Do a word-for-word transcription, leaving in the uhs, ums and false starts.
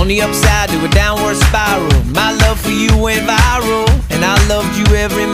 the upside to a downward spiral. My love for you went viral, and I loved you every